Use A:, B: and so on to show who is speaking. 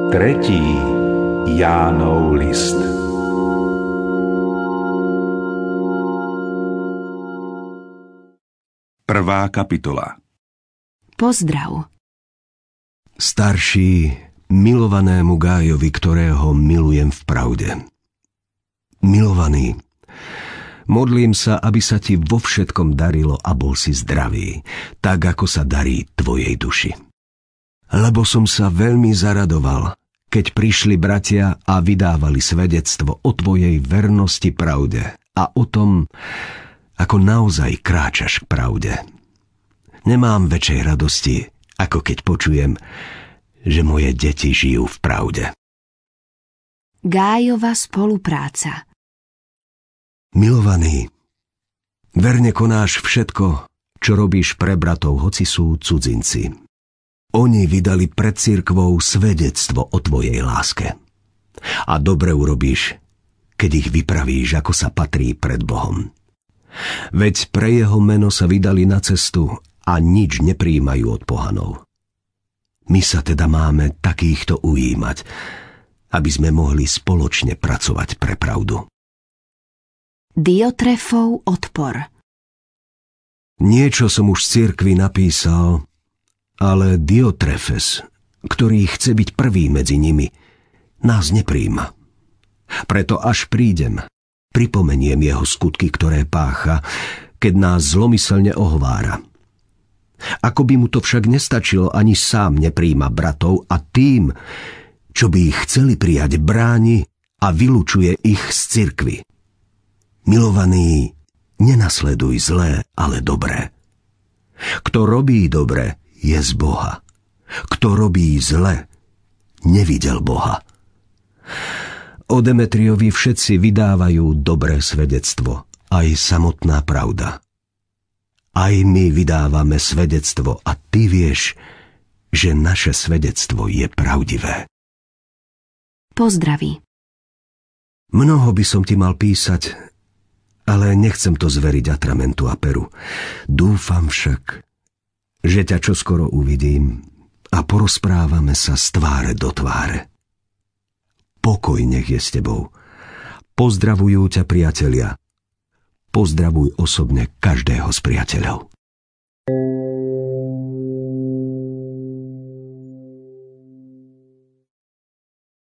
A: Tretí Jánov list. Prvá kapitola.
B: Pozdrav.
C: Starší, milovanému Gájovi, ktorého milujem v pravde. Milovaný, modlím sa, aby sa ti vo všetkom darilo a bol si zdravý, tak ako sa darí tvojej duši. Lebo som sa veľmi zaradoval, keď prišli bratia a vydávali svedectvo o tvojej vernosti pravde a o tom, ako naozaj kráčaš k pravde. Nemám väčšej radosti, ako keď počujem, že moje deti žijú v pravde.
B: Gájova spolupráca.
C: Milovaný, verne konáš všetko, čo robíš pre bratov, hoci sú cudzinci. Oni vydali pred cirkvou svedectvo o tvojej láske. A dobre urobíš, keď ich vypravíš, ako sa patrí pred Bohom. Veď pre jeho meno sa vydali na cestu a nič neprijímajú od pohanov. My sa teda máme takýchto ujímať, aby sme mohli spoločne pracovať pre pravdu.
B: Diotrefov odpor.
C: Niečo som už v cirkvi napísal, ale Diotrefes, ktorý chce byť prvý medzi nimi, nás nepríjma. Preto až prídem, pripomeniem jeho skutky, ktoré pácha, keď nás zlomyselne ohovára. Ako by mu to však nestačilo, ani sám nepríjma bratov a tým, čo by ich chceli prijať, bráni a vylučuje ich z cirkvi. Milovaný, nenasleduj zlé, ale dobré. Kto robí dobre, je z Boha. Kto robí zle, nevidel Boha. O Demetriovi všetci vydávajú dobré svedectvo, aj samotná pravda. Aj my vydávame svedectvo a ty vieš, že naše svedectvo je pravdivé.
B: Pozdraví.
C: Mnoho by som ti mal písať, ale nechcem to zveriť atramentu a peru. Dúfam však, že ťa čoskoro uvidím a porozprávame sa z tváre do tváre. Pokoj nech je s tebou. Pozdravujú ťa priatelia. Pozdravuj osobne každého z priateľov.